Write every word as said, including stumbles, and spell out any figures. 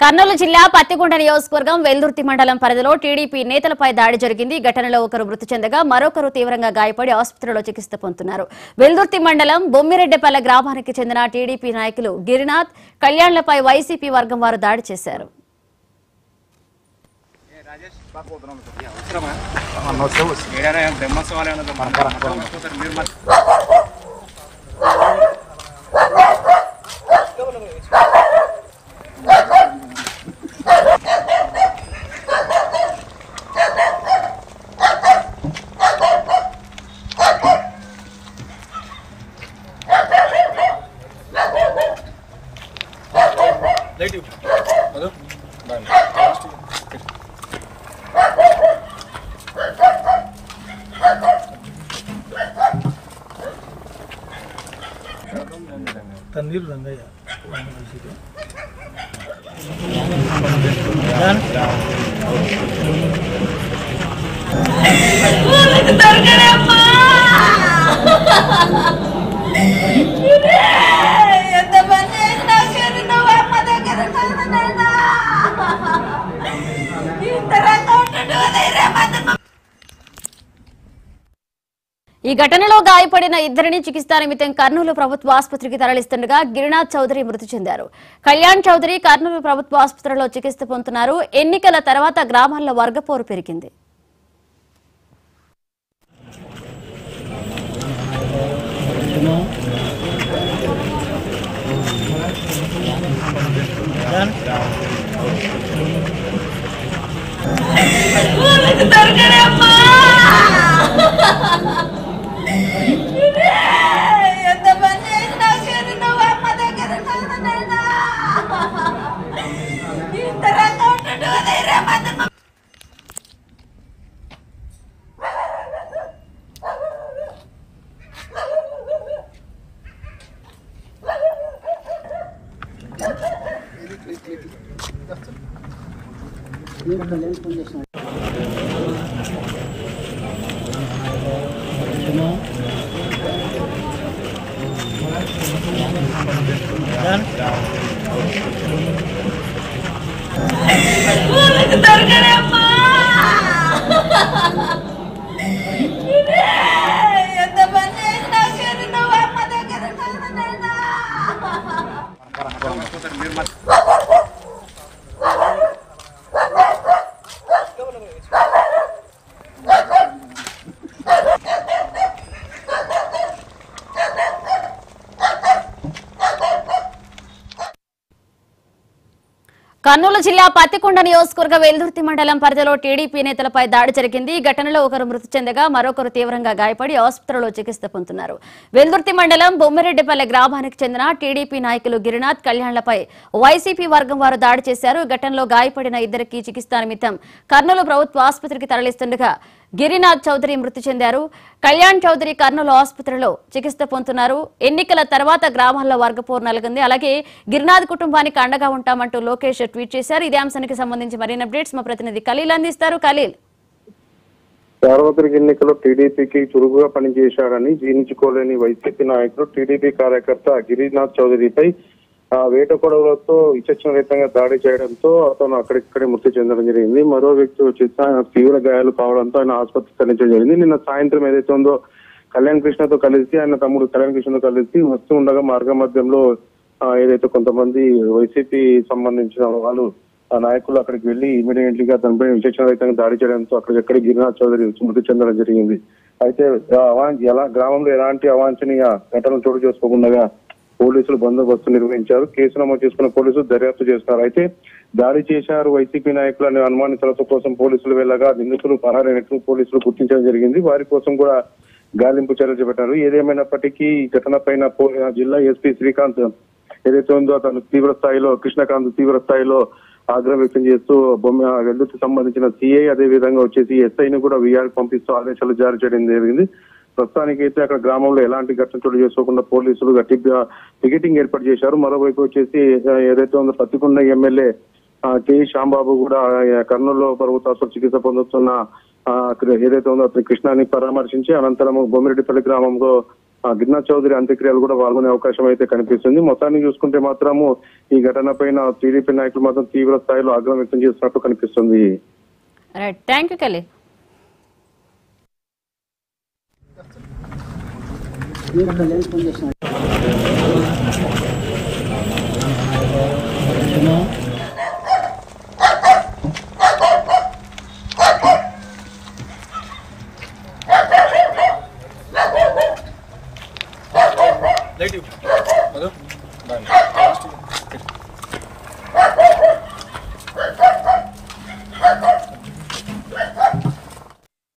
కర్నూలు జిల్లా పత్తికొండ నియోజకవర్గం వెల్దుర్తి మండలం పరిధిలో టీడీపీ నేతలపై దాడి జరిగింది. ఘటనలో ఒకరు మృతి చెందగా మరొకరు తీవ్రంగా గాయపడి ఆసుపత్రిలో చికిత్స పొందుతున్నారు. వెల్దుర్తి మండలం బొమ్మిరెడ్డిపల్లె గ్రామానికి చెందిన టీడీపీ నాయకులు గిరినాథ్, కళ్యాణ్లపై వైసీపీ వర్గం వారు దాడి చేశారు. तंदीर रंगయ్య ఈ ఘటనలో గాయపడిన ఇద్దరిని చికిత్స నిమిత్తం కర్నూలు ప్రభుత్వ ఆసుపత్రికి తరలిస్తుండగా గిరినాథ్ చౌదరి మృతి చెందారు. కళ్యాణ్ చౌదరి కర్నూలు ప్రభుత్వ ఆసుపత్రిలో చికిత్స పొందుతున్నారు. ఎన్నికల తర్వాత గ్రామాల్లో వర్గపోరు పెరిగింది. కర్నూలు జిల్లా పత్తికొండ నియోజకవర్గ వెల్దుర్తి మండలం పరిధిలో టీడీపీ నేతలపై దాడి జరిగింది. ఈ ఘటనలో ఒకరు మృతి చెందగా మరొకరు తీవ్రంగా గాయపడి ఆసుపత్రిలో చికిత్స పొందుతున్నారు. వెల్దుర్తి మండలం బొమ్మిరెడ్డిపల్లె గ్రామానికి చెందిన టీడీపీ నాయకులు గిరినాథ్, కళ్యాణ్లపై వైసీపీ వర్గం వారు దాడి చేశారు. ఘటనలో గాయపడిన ఇద్దరికి చికిత్స నిమిత్తం కర్నూలు ప్రభుత్వ ఆసుపత్రికి తరలిస్తుండగా గిరినాథ్ చౌదరి మృతి చెందారు. కళ్యాణ్ చౌదరి కర్నూలు ఆసుపత్రిలో చికిత్స పొందుతున్నారు. ఎన్నికల తర్వాత గ్రామాల్లో వర్గపోరు నెలకొంది. అలాగే గిరినాథ్ కుటుంబానికి అండగా ఉంటామంటూ లోకేష్ ట్వీట్ చేశారు. ఇదే అంశానికి సంబంధించి మరిన్ని అప్డేట్స్ మా ప్రతినిధి ఖలీల్ అందిస్తారు. ఖలీల్, సార్వత్రిక ఎన్నికల్లో టీడీపీకి చురుకుగా పనిచేశాడని జీర్ణించుకోలేని వైసీపీ నాయకుడు టీడీపీ కార్యకర్త గిరినాథ్ చౌదరిపై వేట కొడవలతో విచక్షణరహితంగా దాడి చేయడంతో అతను అక్కడిక్కడే మృతి చెందడం జరిగింది. మరో వ్యక్తి వచ్చేసి ఆయన తీవ్ర గాయాలు కావడంతో ఆయన ఆసుపత్రికి తరలించడం జరిగింది. నిన్న సాయంత్రం ఏదైతే ఉందో కళ్యాణ్ కృష్ణతో కలిసి ఆయన తమ్ముడు కళ్యాణ్ కృష్ణతో కలిసి వస్తూ ఉండగా మార్గ మధ్యంలో ఏదైతే కొంతమంది వైసీపీ సంబంధించిన వాళ్ళు ఆ నాయకులు అక్కడికి వెళ్లి ఇమీడియట్లీ గా దానిపై విచక్షణరహితంగా దాడి చేయడంతో అక్కడిక్కడే గిరినాథ్ చౌదరి మృతి చెందడం జరిగింది. అయితే ఎలా గ్రామంలో ఎలాంటి అవాంఛనీయ ఘటనలు చోటు చేసుకోకుండా పోలీసులు బందోబస్తు నిర్వహించారు. కేసు నమోదు చేసుకున్న పోలీసులు దర్యాప్తు చేస్తున్నారు. అయితే దాడి చేశారు వైసీపీ నాయకులని అనుమానితుల కోసం పోలీసులు వెళ్ళగా నిందితులు పరారైనట్లు పోలీసులు గుర్తించడం జరిగింది. వారి కోసం కూడా గాలింపు చర్యలు చేపట్టారు. ఏదేమైనప్పటికీ ఈ ఘటన పైన జిల్లా ఎస్పీ శ్రీకాంత్ ఏదైతే ఉందో అతను తీవ్ర స్థాయిలో కృష్ణకాంత్ తీవ్ర స్థాయిలో ఆగ్రహం వ్యక్తం చేస్తూ బొమ్మ వెల్లుర్తికి సంబంధించిన సిఐ అదే విధంగా వచ్చేసి ఎస్ఐని కూడా వీఆర్ పంపిస్తూ ఆదేశాలు జారీ చేయడం జరిగింది. ప్రస్తుతానికైతే అక్కడ గ్రామంలో ఎలాంటి ఘటన చోటు చేసుకోకుండా పోలీసులు గట్టి టికెటింగ్ ఏర్పాటు చేశారు. మరోవైపు వచ్చేసి ఏదైతే ఉందో పత్తికొండ ఎమ్మెల్యే కె శ్యాంబాబు కూడా కర్నూలులో ప్రభుత్వ చికిత్స పొందుతున్న ఏదైతే ఉందో అతని కృష్ణాని పరామర్శించి అనంతరం బొమ్మిరెడ్డిపల్లి గ్రామంలో గిరినాథ్ చౌదరి అంత్యక్రియలు కూడా పాల్గొనే అవకాశం అయితే కనిపిస్తుంది. మొత్తాన్ని చూసుకుంటే మాత్రము ఈ ఘటన పైన టీడీపీ నాయకులు మాత్రం తీవ్ర స్థాయిలో ఆగ్రహం వ్యక్తం చేస్తున్నట్టు కనిపిస్తుంది. థ్యాంక్ యూ కలి. Lady, hello. Bye.